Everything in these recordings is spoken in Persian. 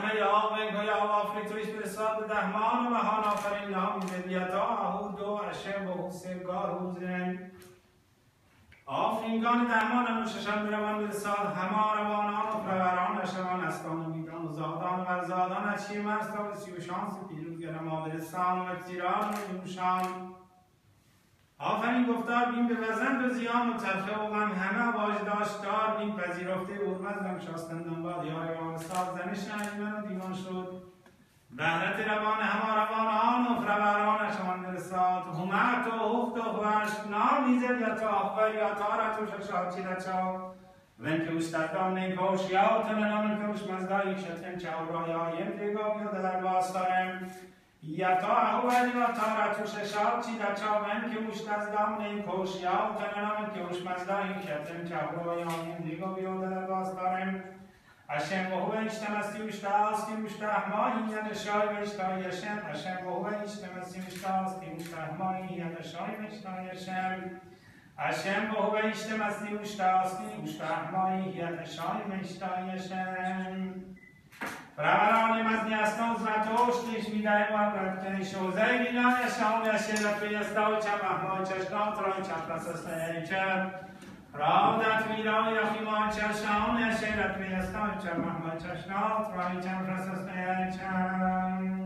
دهمه آوه گویا وافری تویش برساد دهمان و هان آفرین نامی زدیتا اهو دو اشم و حسگار حوزن آفرینگان دهمان نوششان بروان برساد همه روانان و پروران اشوان اسکان و میدان و زادان و ورزادان اچی مرستا و سیوشان سپیروز گرما برسان و اکتیران و یوشان آفرین گفتار بین به وزند و زیان و تلخه و غم همه واجداشت دار بین پذیرفته ارمزدم شاستندن باد یار روان ساز زنش ایمن و دیوان شد بهرت روان همه روانان و فروران شمان برساد همت و هفت و خوشت نامیزد یا تا آخبر یا تارت و ششاد چی دچا ون که اوستدام نیکوش یا تننان کهوش مزدایی شتن چاو را یا یم دیگا بیاد در باستارم یا تا اول یا تارت و ششاد چی دچا ون که اوستدام نیکوش یا تننان کهوش مزدایی شتن چاو را یا یم دیگا بیاد در باستارم اشم و هو اجتماسی وشتاستی وشتهمایی یا نشای وشتای اشم اشم و هو اجتماسی وشتاستی وشتهمایی یا نشای وشتای اشم اشم و هو اجتماسی وشتاستی وشتهمایی یا نشای وشتای اشم فروران مزنی استان زنتوش نیش میدهیم و برکتنی شوزه بینای اشام اشیرت بیستا و چم احمای چشنات رای چم پسسته چم رادت میرای اخیمان چشان اشیرت بیستان چم احمای چشنات رای چم پسسته چم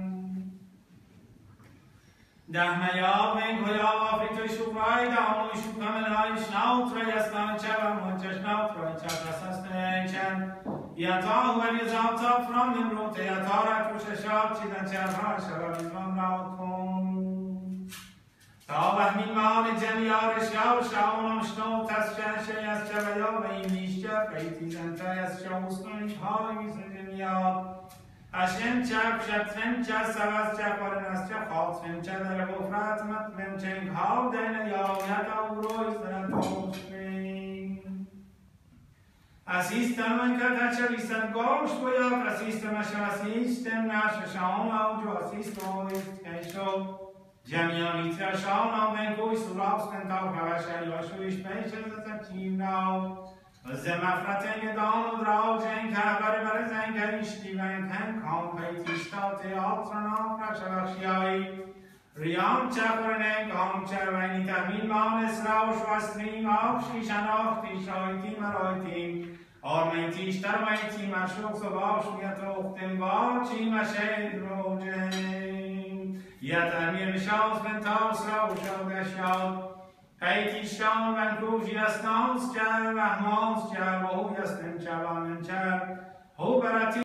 دهمه یا بین کیا وافری توی شکرای دهانوی شکرمنای شناوت رای استان چم احمای چشنات رای چم پسسته چم یتا هوری زابتا فرام نمروت یتا را توش شاب چیدن چرها شبا میزمان را کن تا وهمین مال جمیارش یا شاونم شنو تسچنشه از چویا و این میشجا فیتی زنتا از شاوستانش های میزن جمیاد اشم چپ شترم چه سواز چه پارن از چه خاطرم چه در غفرت مطمئن چنگ ها دین یایتا و روی زنن توشمین اسیستم من کرد چه بیستن گوش باید اسیستم اسیستم نش شام اوجو اسیستم کنشو جمیانی ترشان آمن گوی سراغ سنتا پوشری و شویش پیش زدن چیم ناو و زمفرتن دان و دراو جنگ کهبر بر زنگ ایشتی و انتن کام پیتیشتا تیاتر نام پرشبخشیایی ریام چخورنه کام چروینی تبین مان اسراوش و اسریم آفشی شناختی شایتی مرایتیم آرمیتیش ترمیتی مشروع سباش میت اختم با چی مشهد روجه یا تامیر شانس من تاس را و شاد پیتیشان من کوشی استانس چه و احمانس چه و هو یستن چه و من چه هو براتی